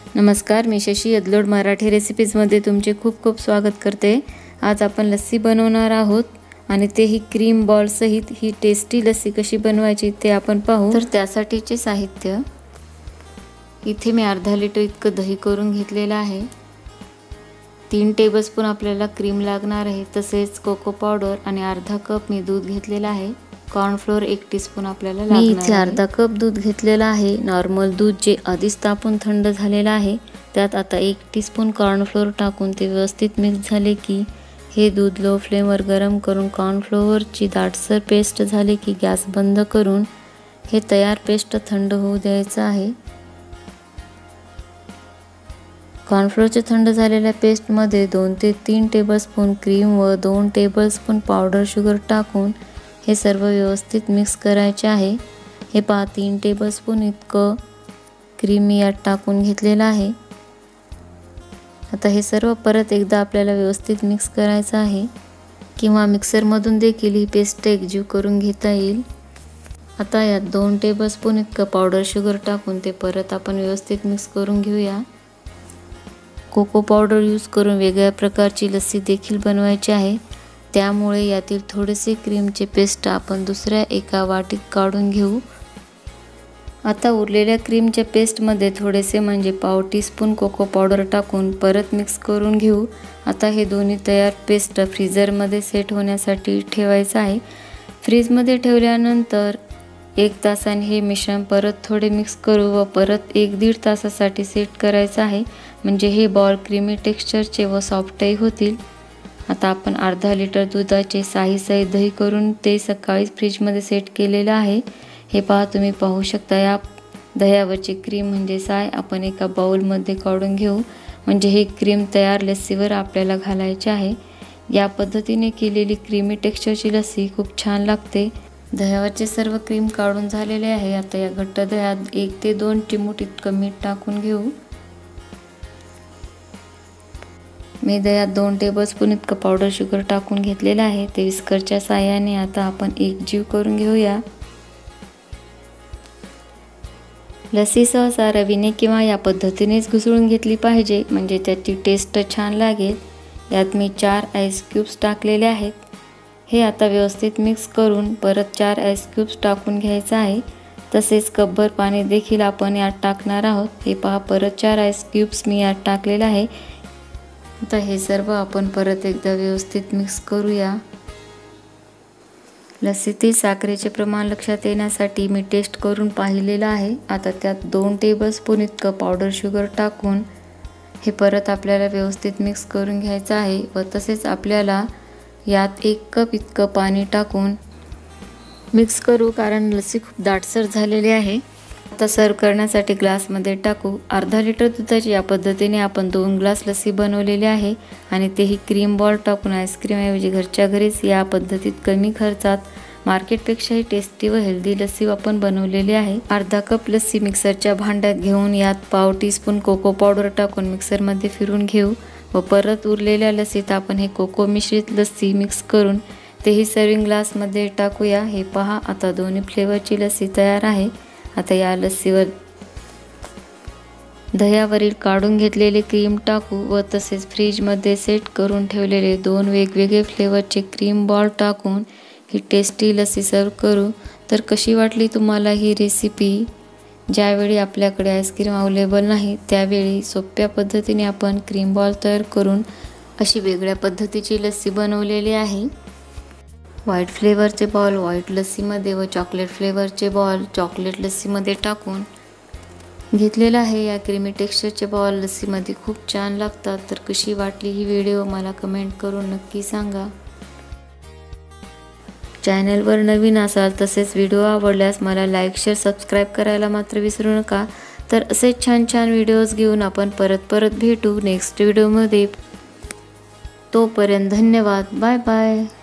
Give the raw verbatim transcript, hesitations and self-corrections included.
नमस्कार, मी शशी अदलोड मराठी रेसिपीजमध्ये तुमचे खूप खूप स्वागत करते। आज आपण लस्सी बनवणार आहोत आणि तेही क्रीम बॉल सहित। ही टेस्टी लस्सी कशी बनवायची ते आपण पाहू। तर त्यासाठीचे साहित्य, इथे मी अर्धा लिटर इतकं दही करून घेतलेलं आहे। तीन टेबलस्पून आपल्याला क्रीम लागणार आहे, तसेच कोको पावडर आणि अर्धा कप मी दूध घेतलेला आहे। कॉर्नफ्लोअर एक टीस्पून आपल्याला लागणार आहे। मी इथे अर्धा कप दूध घेतलेला आहे, नॉर्मल दूध जे आधीच तापून थंड झालेलं आहे। त्यात आता एक टीस्पून कॉर्नफ्लोअर टाकून ते व्यवस्थित मिक्स झाले की हे दूध लो फ्लेमवर गरम करून कॉर्नफ्लोअरची दाटसर पेस्ट झाली की गॅस बंद करून हे तयार पेस्ट थंड होऊ द्यायचं आहे। कॉर्नफ्लोअरच्या थंड झालेल्या पेस्टमध्ये दोन ते तीन टेबलस्पून क्रीम व दोन टेबलस्पून पावडर शुगर टाकून हे सर्व व्यवस्थित मिक्स करायचे आहे। हे पहा, तीन टेबलस्पून इतकं क्रीम मी यात टाकून घेतलेलं आहे। आता हे सर्व परत एकदा आपल्याला व्यवस्थित मिक्स करायचं आहे, किंवा मिक्सरमधून देखील ही पेस्ट एकजीव करून घेता येईल। आता यात दोन टेबलस्पून इतकं पावडर शुगर टाकून ते परत आपण व्यवस्थित मिक्स करून घेऊया। कोको पावडर यूज करून वेगळ्या प्रकारची लस्सी देखील बनवायची आहे, त्यामुळे यातील थोडेसे क्रीमचे पेस्ट आपण दुसऱ्या एका वाटीत काढून घेऊ। आता उरलेल्या क्रीमच्या पेस्टमध्ये थोडेसे म्हणजे पाव टीस्पून कोको पावडर टाकून परत मिक्स करून घेऊ। आता हे दोन्ही तयार पेस्ट फ्रीजरमध्ये सेट होण्यासाठी ठेवायचं आहे। फ्रीजमध्ये ठेवल्यानंतर एक तासाने हे मिश्रण परत थोडे मिक्स करू व परत एक दीड तासासाठी सेट करायचं आहे, म्हणजे हे बॉल क्रीमी टेक्स्चरचे व सॉफ्टही होतील। आता आपण अर्धा लिटर दुधाचे साही साही दही करून ते सकाळीच फ्रीजमध्ये सेट केलेलं आहे। हे पहा, तुम्ही पाहू शकता, या दह्यावरची क्रीम म्हणजे साय आपण एका बाउलमध्ये काढून घेऊ, म्हणजे हे क्रीम तयार लस्सीवर आपल्याला घालायचे आहे। या पद्धतीने केलेली क्रीमी टेक्स्चरची लस्सी खूप छान लागते। दह्यावरचे सर्व क्रीम काढून झालेले आहे। आता या घट्ट दह्यात एक ते दोन चिमूट इतकं मीठ टाकून घेऊ। मी दह्यात दोन टेबलस्पून इतकं पावडर शुगर टाकून घेतलेलं आहे। ते विस्करच्या साहाय्याने आता आपण एकजीव करून घेऊया। लस्सी सहसा रवीने किंवा या पद्धतीनेच घुसळून घेतली पाहिजे, म्हणजे त्याची टेस्ट छान लागेल। यात मी चार आईस क्यूब्स टाकलेले आहेत। हे आता व्यवस्थित मिक्स करून परत चार आईस क्यूब्स टाकून घ्यायचं आहे। तसेच कपभर पाणी देखील आपण यात टाकणार आहोत। हे पहा, परत चार आईस क्यूब्स मी यात टाकलेले आहे। आता हे सर्व आपण परत एकदा व्यवस्थित मिक्स करूया। लस्सीतील साखरेचे प्रमाण लक्षात येण्यासाठी मी टेस्ट करून पाहिलेलं आहे। आता त्यात दोन टेबलस्पून इतकं पावडर शुगर टाकून हे परत आपल्याला व्यवस्थित मिक्स करून घ्यायचं आहे, व तसेच आपल्याला यात एक कप इतकं पाणी टाकून मिक्स करू, कारण लस्सी खूप दाटसर झालेली आहे। आता सर्व करण्यासाठी ग्लासमध्ये टाकू। अर्धा लिटर दुधाची या पद्धतीने आपण दोन ग्लास लस्सी बनवलेली आहे, आणि तेही क्रीम बॉल टाकून आईस्क्रीमऐवजी घरच्या घरीच या पद्धतीत कमी खर्चात मार्केटपेक्षाही टेस्टी व हेल्दी लस्सी आपण बनवलेली आहे। अर्धा कप लस्सी मिक्सरच्या भांड्यात घेऊन यात पाव टीस्पून कोको पावडर टाकून मिक्सरमध्ये फिरून घेऊ, व परत उरलेल्या लस्सीत आपण हे कोको मिश्रित लस्सी मिक्स करून तेही सर्विंग ग्लासमध्ये टाकूया। हे पहा, आता दोन्ही फ्लेवरची लस्सी तयार आहे। आता या लस्सीवर दह्यावरील काढून घेतलेले क्रीम टाकू व तसेच फ्रीजमध्ये सेट करून ठेवलेले दोन वेगवेगळे फ्लेवरचे क्रीम बॉल टाकून ही टेस्टी लस्सी सर्व करू। तर कशी वाटली तुम्हाला ही रेसिपी? ज्यावेळी आपल्याकडे आईस्क्रीम अवेलेबल नाही त्यावेळी सोप्या पद्धतीने आपण क्रीम बॉल तयार करून अशी वेगळ्या पद्धतीची लस्सी बनवलेली आहे। व्हाईट फ्लेवरचे बॉल व्हाईट लस्सीमध्ये व चॉकलेट फ्लेवरचे बॉल चॉकलेट लस्सीमध्ये टाकून घेतलेला आहे। या क्रीमी टेक्स्चरचे बॉल लस्सीमध्ये खूप छान लागतात। तर कशी वाटली ही व्हिडिओ मला कमेंट करून नक्की सांगा। चॅनलवर नवीन असाल तसेच व्हिडिओ आवडल्यास मला लाईक शेअर सबस्क्राईब करायला मात्र विसरू नका। तर असेच छान छान व्हिडिओज घेऊन आपण परत परत भेटू नेक्स्ट व्हिडिओमध्ये। तोपर्यंत धन्यवाद, बाय बाय।